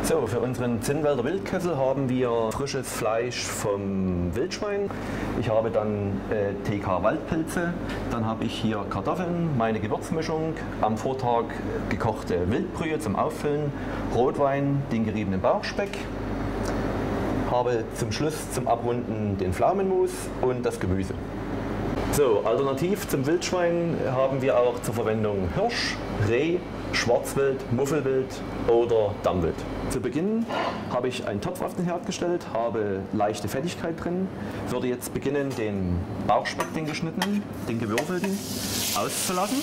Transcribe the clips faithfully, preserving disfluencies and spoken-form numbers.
So, für unseren Zinnwälder Wildkessel haben wir frisches Fleisch vom Wildschwein. Ich habe dann äh, T K Waldpilze, dann habe ich hier Kartoffeln, meine Gewürzmischung, am Vortag gekochte Wildbrühe zum Auffüllen, Rotwein, den geriebenen Bauchspeck, habe zum Schluss zum Abrunden den Pflaumenmus und das Gemüse. So, alternativ zum Wildschwein haben wir auch zur Verwendung Hirsch, Reh, Schwarzwild, Muffelwild oder Dammwild. Zu Beginn habe ich einen Topf auf den Herd gestellt, habe leichte Fettigkeit drin, würde jetzt beginnen, den Bauchspeck, den geschnittenen, den gewürfelten, auszulassen.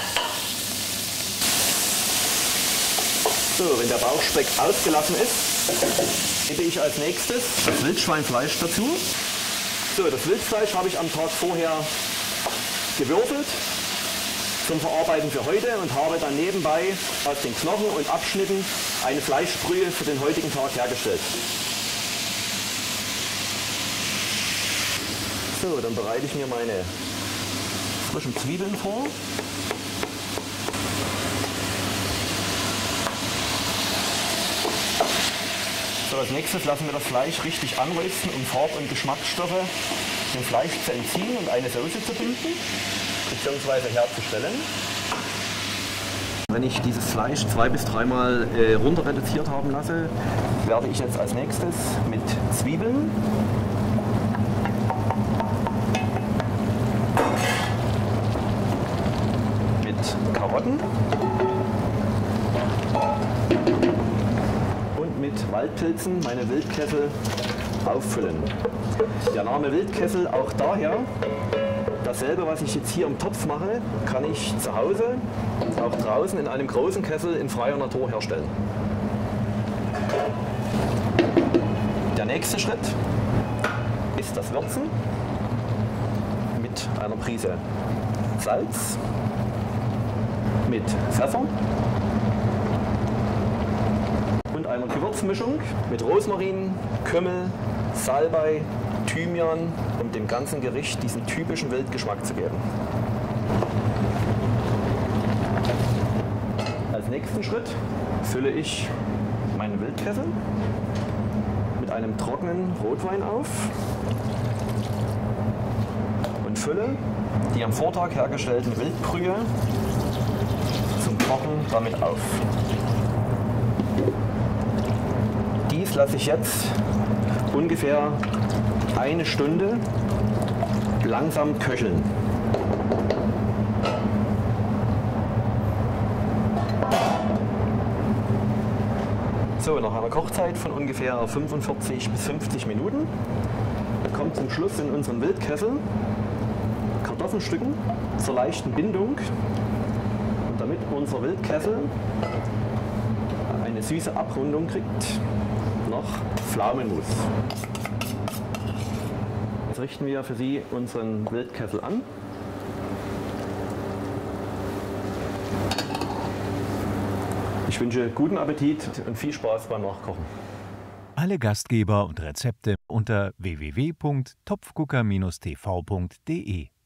So, wenn der Bauchspeck ausgelassen ist, gebe ich als nächstes das Wildschweinfleisch dazu. So, das Wildfleisch habe ich am Tag vorher gewürfelt zum Verarbeiten für heute und habe dann nebenbei aus den Knochen und Abschnitten eine Fleischbrühe für den heutigen Tag hergestellt. So, dann bereite ich mir meine frischen Zwiebeln vor. So, als nächstes lassen wir das Fleisch richtig anrösten, um Farb- und Geschmacksstoffe dem Fleisch zu entziehen und eine Soße zu binden bzw. herzustellen. Wenn ich dieses Fleisch zwei bis dreimal äh, runter reduziert haben lasse, werde ich jetzt als nächstes mit Zwiebeln, mit Karotten und mit Waldpilzen meine Wildkessel auffüllen. Der Name Wildkessel auch daher, dasselbe, was ich jetzt hier im Topf mache, kann ich zu Hause, auch draußen in einem großen Kessel in freier Natur herstellen. Der nächste Schritt ist das Würzen mit einer Prise Salz, mit Pfeffer und einer Gewürzmischung mit Rosmarin, Kümmel, Salbei, Thymian, um dem ganzen Gericht diesen typischen Wildgeschmack zu geben. Als nächsten Schritt fülle ich meinen Wildkessel mit einem trockenen Rotwein auf und fülle die am Vortag hergestellten Wildbrühe zum Kochen damit auf. Dies lasse ich jetzt ungefähr eine Stunde langsam köcheln. So, nach einer Kochzeit von ungefähr fünfundvierzig bis fünfzig Minuten kommt zum Schluss in unseren Wildkessel Kartoffelstücken zur leichten Bindung und damit unser Wildkessel eine süße Abrundung kriegt, noch Pflaumenmus. Jetzt richten wir für Sie unseren Wildkessel an. Ich wünsche guten Appetit und viel Spaß beim Nachkochen. Alle Gastgeber und Rezepte unter w w w punkt topfgucker Bindestrich t v punkt de